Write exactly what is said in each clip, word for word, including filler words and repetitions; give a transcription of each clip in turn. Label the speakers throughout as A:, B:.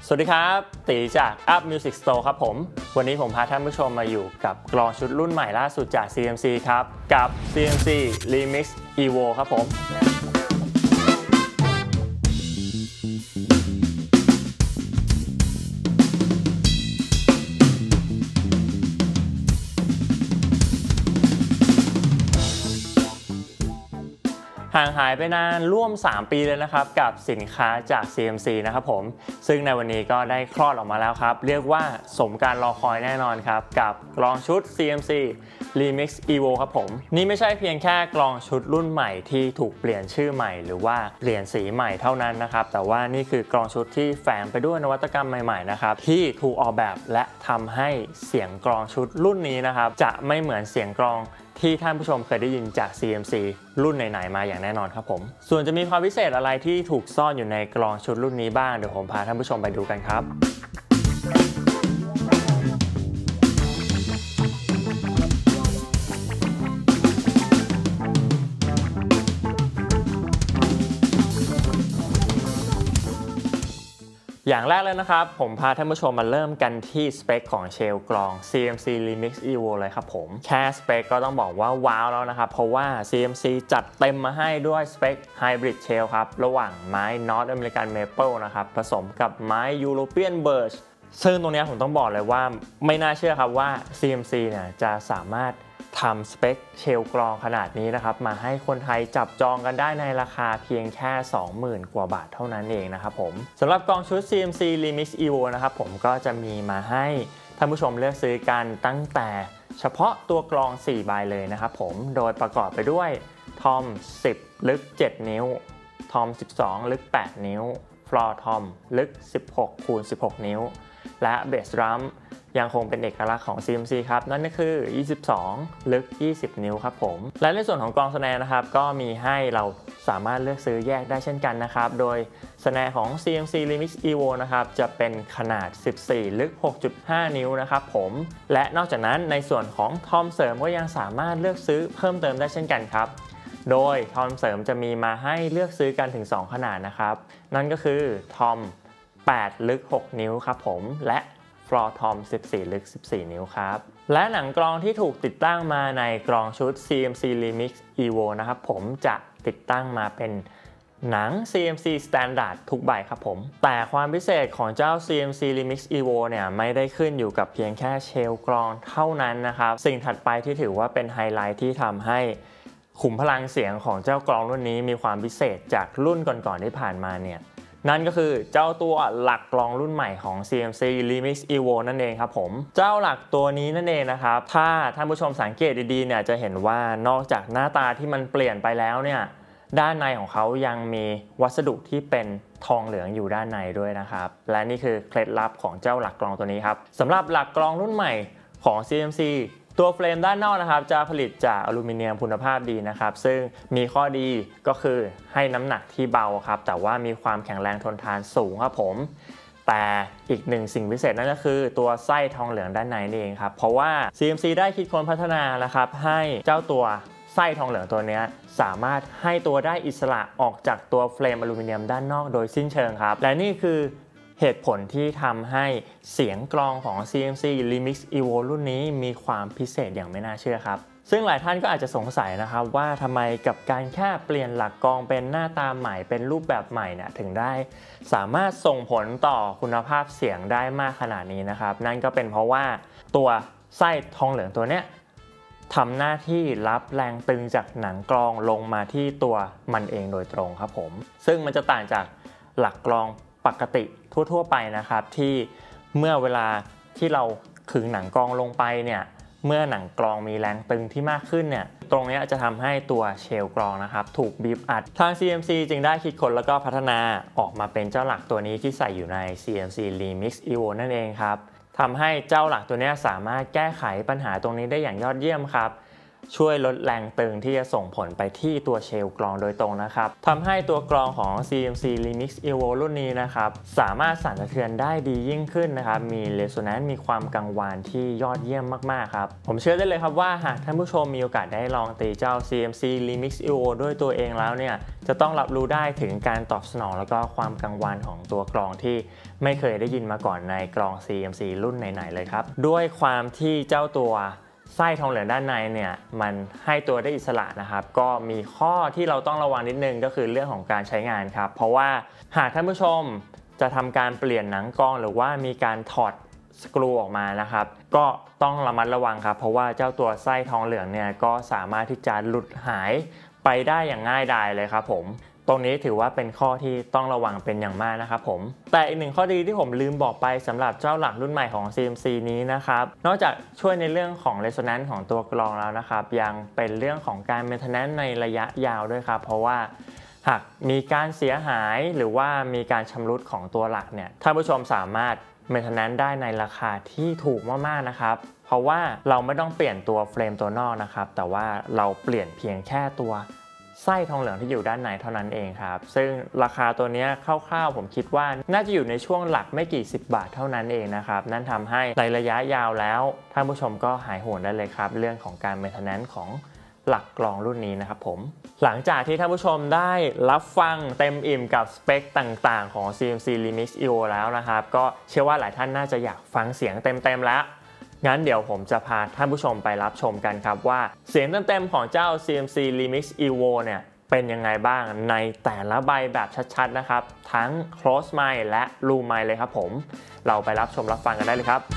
A: สวัสดีครับตีจาก Up Music Store ครับผมวันนี้ผมพาท่านผู้ชมมาอยู่กับกลองชุดรุ่นใหม่ล่าสุดจาก ซี เอ็ม ซี ครับกับ ซี เอ็ม ซี Remix Evo ครับผมห่างหายไปนานร่วมสามปีเลยนะครับกับสินค้าจาก ซี เอ็ม ซี นะครับผมซึ่งในวันนี้ก็ได้คลอดออกมาแล้วครับเรียกว่าสมการรอคอยแน่นอนครับกับกลองชุด ซี เอ็ม ซี Remix Evo ครับผมนี่ไม่ใช่เพียงแค่กลองชุดรุ่นใหม่ที่ถูกเปลี่ยนชื่อใหม่หรือว่าเปลี่ยนสีใหม่เท่านั้นนะครับแต่ว่านี่คือกลองชุดที่แฝงไปด้วยนวัตกรรมใหม่ๆนะครับที่ถูกออกแบบและทำให้เสียงกลองชุดรุ่นนี้นะครับจะไม่เหมือนเสียงกลองที่ท่านผู้ชมเคยได้ยินจาก ซี เอ็ม ซี รุ่นไหนๆมาอย่างแน่นอนครับผมส่วนจะมีความพิเศษอะไรที่ถูกซ่อนอยู่ในกลองชุดรุ่นนี้บ้างเดี๋ยวผมพาท่านผู้ชมไปดูกันครับอย่างแรกเลยนะครับผมพาท่านผู้ชมมาเริ่มกันที่สเปคของเชลกลอง ซี เอ็ม ซี Remix Evo เลยครับผมแค่สเปคก็ต้องบอกว่าว้าวแล้วนะครับเพราะว่า ซี เอ็ม ซี จัดเต็มมาให้ด้วยสเปค Hybrid Shell ครับระหว่างไม้ North American Maple นะครับผสมกับไม้ European Birch ซึ่งตรงนี้ผมต้องบอกเลยว่าไม่น่าเชื่อครับว่า ซี เอ็ม ซี เนี่ยจะสามารถทำสเปคเชลกลองขนาดนี้นะครับมาให้คนไทยจับจองกันได้ในราคาเพียงแค่ สองหมื่น กว่าบาทเท่านั้นเองนะครับผมสำหรับกลองชุด ซี เอ็ม ซี Remix Evo นะครับผมก็จะมีมาให้ท่านผู้ชมเลือกซื้อกันตั้งแต่เฉพาะตัวกลองสี่ใบเลยนะครับผมโดยประกอบไปด้วยทอมสิบลึกเจ็ดนิ้วทอมสิบสองลึกแปดนิ้วฟลอร์ทอมลึกสิบหกคูณสิบหกนิ้วและเบสดรัมยังคงเป็นเอกลักษณ์ของ ซี เอ็ม ซี ครับนั่นก็คือยี่สิบสองลึกยี่สิบนิ้วครับผมและในส่วนของกลองสแนร์นะครับก็มีให้เราสามารถเลือกซื้อแยกได้เช่นกันนะครับโดยสแนร์ของ ซี เอ็ม ซี Remix Evo นะครับจะเป็นขนาดสิบสี่ลึก หกจุดห้า นิ้วนะครับผมและนอกจากนั้นในส่วนของทอมเสริมก็ยังสามารถเลือกซื้อเพิ่มเติมได้เช่นกันครับโดยทอมเสริมจะมีมาให้เลือกซื้อกันถึงสองขนาดนะครับนั่นก็คือทอมแปดลึกหกนิ้วครับผมและฟลอร์ทอมสิบสี่ลึกสิบสี่นิ้วครับและหนังกลองที่ถูกติดตั้งมาในกลองชุด ซี เอ็ม ซี Remix Evo นะครับผมจะติดตั้งมาเป็นหนัง ซี เอ็ม ซี Standard ทุกใบครับผมแต่ความพิเศษของเจ้า ซี เอ็ม ซี Remix Evo เนี่ยไม่ได้ขึ้นอยู่กับเพียงแค่เชลกลองเท่านั้นนะครับสิ่งถัดไปที่ถือว่าเป็นไฮไลท์ที่ทำให้ขุมพลังเสียงของเจ้ากลองรุ่นนี้มีความพิเศษจากรุ่นก่อนๆที่ผ่านมาเนี่ยนั่นก็คือเจ้าตัวหลักกลองรุ่นใหม่ของ ซี เอ็ม ซี Remix Evo นั่นเองครับผมเจ้าหลักตัวนี้นั่นเองนะครับถ้าท่านผู้ชมสังเกตดีๆเนี่ยจะเห็นว่านอกจากหน้าตาที่มันเปลี่ยนไปแล้วเนี่ยด้านในของเขายังมีวัสดุที่เป็นทองเหลืองอยู่ด้านในด้วยนะครับและนี่คือเคล็ดลับของเจ้าหลักกลองตัวนี้ครับสำหรับหลักกลองรุ่นใหม่ของ ซี เอ็ม ซีตัวเฟรมด้านนอกนะครับจะผลิตจากอลูมิเนียมคุณภาพดีนะครับซึ่งมีข้อดีก็คือให้น้ำหนักที่เบาครับแต่ว่ามีความแข็งแรงทนทานสูงครับผมแต่อีกหนึ่งสิ่งพิเศษนั่นก็คือตัวไส้ทองเหลืองด้านในนี่เองครับเพราะว่า ซี เอ็ม ซี ได้คิดค้นพัฒนานะครับให้เจ้าตัวไส้ทองเหลืองตัวนี้สามารถให้ตัวได้อิสระออกจากตัวเฟรมอลูมิเนียมด้านนอกโดยสิ้นเชิงครับและนี่คือเหตุผลที่ทำให้เสียงกลองของ ซี เอ็ม ซี Remix Evo รุ่นนี้มีความพิเศษอย่างไม่น่าเชื่อครับซึ่งหลายท่านก็อาจจะสงสัยนะครับว่าทำไมกับการแค่เปลี่ยนหลักกลองเป็นหน้าตาใหม่เป็นรูปแบบใหม่เนี่ยถึงได้สามารถส่งผลต่อคุณภาพเสียงได้มากขนาดนี้นะครับนั่นก็เป็นเพราะว่าตัวไส้ทองเหลืองตัวเนี้ยทำหน้าที่รับแรงตึงจากหนังกลองลงมาที่ตัวมันเองโดยตรงครับผมซึ่งมันจะต่างจากหลักกลองปกติทั่วๆไปนะครับที่เมื่อเวลาที่เราขึงหนังกลองลงไปเนี่ยเมื่อหนังกลองมีแรงตึงที่มากขึ้นเนี่ยตรงนี้จะทำให้ตัวเชลกลองนะครับถูกบีบอัดทาง ซี เอ็ม ซี จึงได้คิดค้นแล้วก็พัฒนาออกมาเป็นเจ้าหลักตัวนี้ที่ใส่อยู่ใน ซี เอ็ม ซี Remix Evo นั่นเองครับทำให้เจ้าหลักตัวนี้สามารถแก้ไขปัญหาตรงนี้ได้อย่างยอดเยี่ยมครับช่วยลดแรงตึงที่จะส่งผลไปที่ตัวเชลล์กรองโดยตรงนะครับทำให้ตัวกรองของ ซี เอ็ม ซี Remix Evo รุ่นนี้นะครับสามารถสั่นสะเทือนได้ดียิ่งขึ้นนะครับมีเรโซแนนซ์มีความกังวานที่ยอดเยี่ยมมากๆครับผมเชื่อได้เลยครับว่าหากท่านผู้ชมมีโอกาสได้ลองตีเจ้า ซี เอ็ม ซี Remix Evo ด้วยตัวเองแล้วเนี่ยจะต้องรับรู้ได้ถึงการตอบสนองแล้วก็ความกังวานของตัวกรองที่ไม่เคยได้ยินมาก่อนในกรอง ซี เอ็ม ซี รุ่นไหนๆเลยครับด้วยความที่เจ้าตัวไส้ทองเหลืองด้านในเนี่ยมันให้ตัวได้อิสระนะครับก็มีข้อที่เราต้องระวังนิดนึงก็คือเรื่องของการใช้งานครับเพราะว่าหากท่านผู้ชมจะทำการเปลี่ยนหนังกรองหรือว่ามีการถอดสกรูออกมานะครับก็ต้องระมัดระวังครับเพราะว่าเจ้าตัวไส้ทองเหลืองเนี่ยก็สามารถที่จะหลุดหายไปได้อย่างง่ายดายเลยครับผมตรงนี้ถือว่าเป็นข้อที่ต้องระวังเป็นอย่างมากนะครับผมแต่อีกหนึ่งข้อดีที่ผมลืมบอกไปสำหรับเจ้าหลักรุ่นใหม่ของ ซี เอ็ม ซี นี้นะครับนอกจากช่วยในเรื่องของ Resonance ของตัวกรองแล้วนะครับยังเป็นเรื่องของการ Maintenance ในระยะยาวด้วยครับเพราะว่าหากมีการเสียหายหรือว่ามีการชำรุดของตัวหลักเนี่ยท่านผู้ชมสามารถ Maintenance ได้ในราคาที่ถูกมากๆนะครับเพราะว่าเราไม่ต้องเปลี่ยนตัวเฟรมตัวนอกนะครับแต่ว่าเราเปลี่ยนเพียงแค่ตัวไส้ทองเหลืองที่อยู่ด้านในเท่านั้นเองครับซึ่งราคาตัวนี้คร่าวๆผมคิดว่าน่าจะอยู่ในช่วงหลักไม่กี่สิบบาทเท่านั้นเองนะครับนั่นทำให้ในระยะยาวแล้วท่านผู้ชมก็หายห่วงได้เลยครับเรื่องของการ Maintenance ของหลักกรองรุ่นนี้นะครับผมหลังจากที่ท่านผู้ชมได้รับฟังเต็มอิ่มกับสเปคต่างๆของ ซี เอ็ม ซี Remix Evo แล้วนะครับก็เชื่อว่าหลายท่านน่าจะอยากฟังเสียงเต็มๆแล้วงั้นเดี๋ยวผมจะพาท่านผู้ชมไปรับชมกันครับว่าเสียงเต็มๆของเจ้า ซี เอ็ม ซี Remix Evo เนี่ยเป็นยังไงบ้างในแต่ละใบแบบชัดๆนะครับทั้ง close mic และ room mic เลยครับผมเราไปรับชมรับฟังกันได้เลยครับ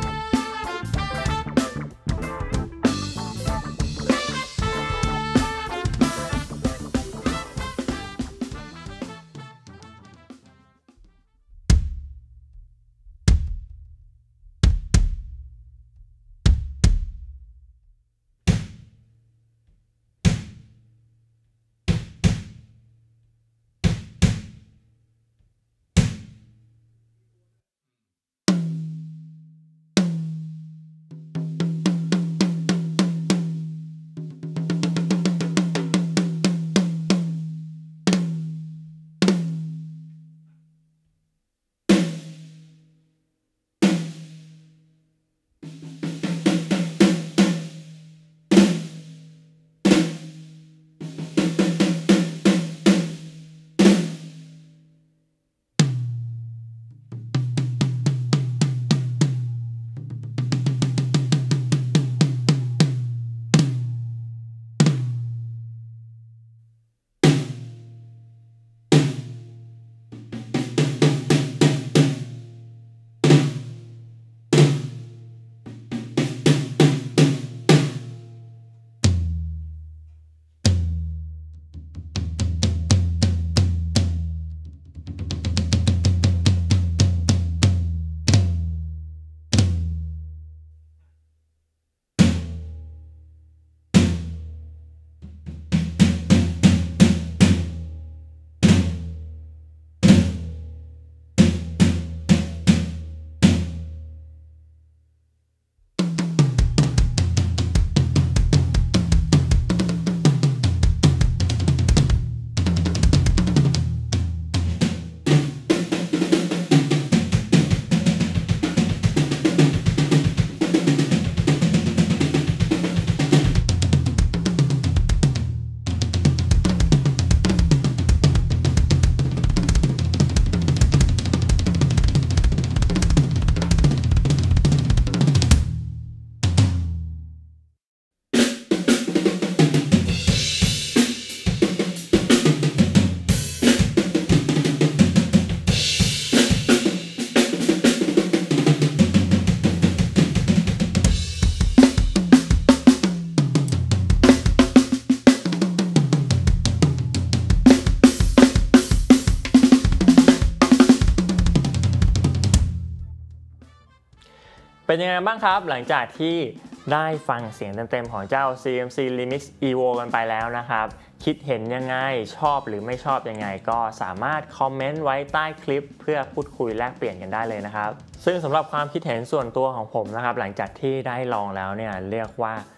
A: เป็นยังไงบ้างครับหลังจากที่ได้ฟังเสียงเต็มๆของเจ้า ซี เอ็ม ซี Remix Evo กันไปแล้วนะครับคิดเห็นยังไงชอบหรือไม่ชอบยังไงก็สามารถคอมเมนต์ไว้ใต้คลิปเพื่อพูดคุยแลกเปลี่ยนกันได้เลยนะครับซึ่งสำหรับความคิดเห็นส่วนตัวของผมนะครับหลังจากที่ได้ลองแล้วเนี่ยเรียกว่า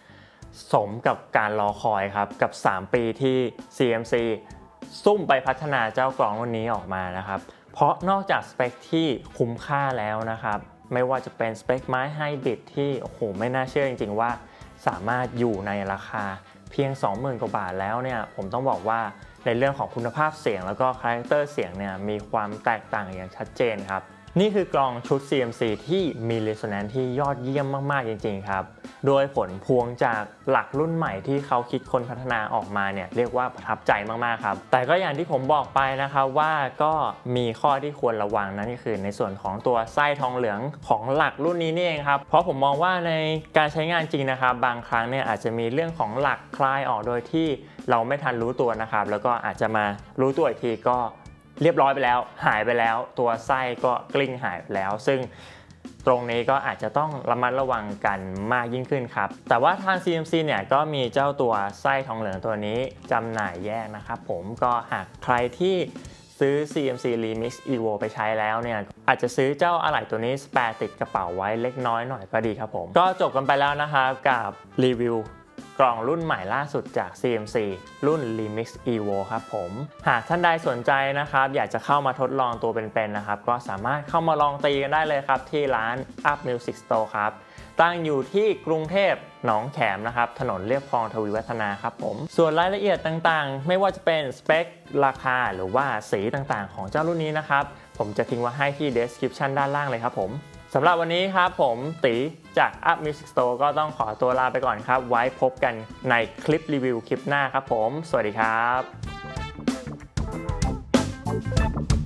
A: สมกับการรอคอยครับกับสามปีที่ ซี เอ็ม ซี ซุ่มไปพัฒนาเจ้ากลองรุ่นนี้ออกมานะครับเพราะนอกจากสเปคที่คุ้มค่าแล้วนะครับไม่ว่าจะเป็นสเปคไม้ไฮบริดที่โอ้โหไม่น่าเชื่อจริงๆว่าสามารถอยู่ในราคาเพียง สองหมื่น กว่าบาทแล้วเนี่ยผมต้องบอกว่าในเรื่องของคุณภาพเสียงแล้วก็คาแรคเตอร์เสียงเนี่ยมีความแตกต่างอย่างชัดเจนครับนี่คือกลองชุด ซี เอ็ม ซี ที่มี Resonance ที่ยอดเยี่ยมมากๆจริงๆครับโดยผลพวงจากหลักรุ่นใหม่ที่เขาคิดค้นพัฒนาออกมาเนี่ยเรียกว่าประทับใจมากๆครับแต่ก็อย่างที่ผมบอกไปนะครับว่าก็มีข้อที่ควรระวังนั่นก็คือในส่วนของตัวไส้ทองเหลืองของหลักรุ่นนี้นี่เองครับเพราะผมมองว่าในการใช้งานจริงนะครับบางครั้งเนี่ยอาจจะมีเรื่องของหลักคลายออกโดยที่เราไม่ทันรู้ตัวนะครับแล้วก็อาจจะมารู้ตัวอีกทีก็เรียบร้อยไปแล้วหายไปแล้วตัวไส้ก็กลิ้งหายไปแล้วซึ่งตรงนี้ก็อาจจะต้องระมัดระวังกันมากยิ่งขึ้นครับแต่ว่าทาง ซี เอ็ม ซี เนี่ยก็มีเจ้าตัวไส้ทองเหลืองตัวนี้จำหน่ายแยกนะครับผมก็หากใครที่ซื้อ ซี เอ็ม ซี Remix Evo ไปใช้แล้วเนี่ยอาจจะซื้อเจ้าอะไหล่ตัวนี้สแปร์ติดกระเป๋าไว้เล็กน้อยหน่อยก็ดีครับผมก็จบกันไปแล้วนะครับกับรีวิวกล่องรุ่นใหม่ล่าสุดจาก ซี เอ็ม ซี รุ่น Remix Evo ครับผมหากท่านใดสนใจนะครับอยากจะเข้ามาทดลองตัวเป็นๆนะครับก็สามารถเข้ามาลองตีกันได้เลยครับที่ร้าน Up Music Store ครับตั้งอยู่ที่กรุงเทพหนองแขมนะครับถนนเลียบคลองทวีวัฒนาครับผมส่วนรายละเอียดต่างๆไม่ว่าจะเป็นสเปคราคาหรือว่าสีต่างๆของเจ้ารุ่นนี้นะครับผมจะทิ้งไว้ให้ที่ description ด้านล่างเลยครับผมสำหรับวันนี้ครับผมตีจาก Up Music Store ก็ต้องขอตัวลาไปก่อนครับไว้พบกันในคลิปรีวิวคลิปหน้าครับผมสวัสดีครับ